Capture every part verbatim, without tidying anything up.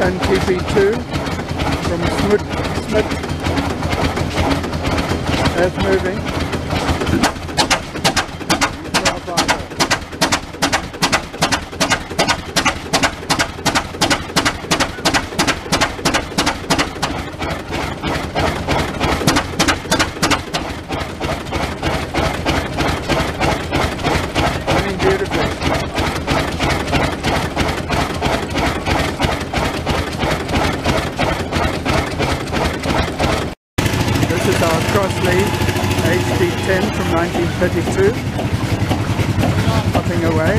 ton T P two from Smith, Smith Earth Moving. Running beautifully. This is our cross lead H D ten from nineteen thirty-two, popping away.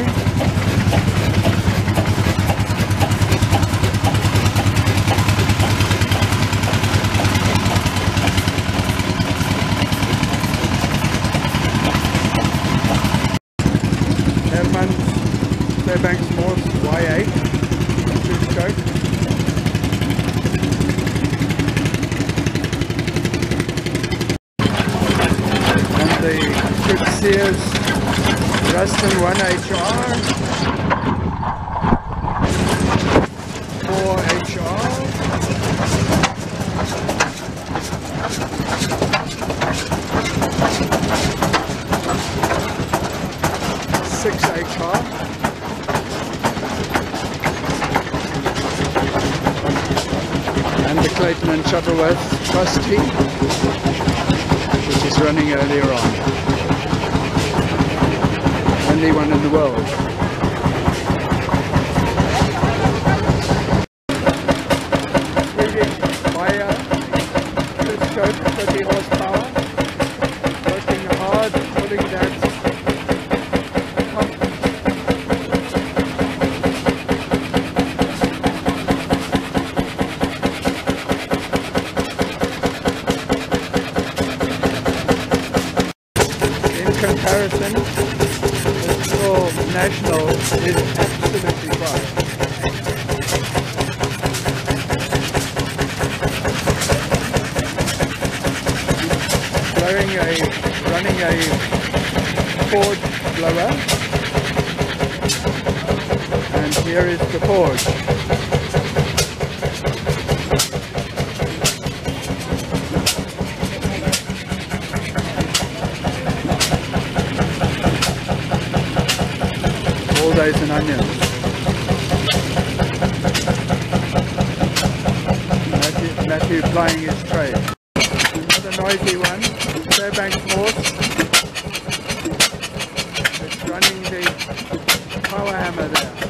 Herman's Fairbanks Morse Y eight, two stroke. The Good Sears Ruston one H R, four H R, six H R, and the Clayton and Shuttleworth Trustee, which is running earlier on. Only one in the world. Reading Maya, two stroke, thirty horsepower, working hard, pulling that pump. In comparison, National is absolutely quiet. Blowing a, running a forge blower, and here is the forge. All days and onions. Matthew, Matthew plying his trade. Another noisy one, Fairbanks Morse. It's running the power hammer there.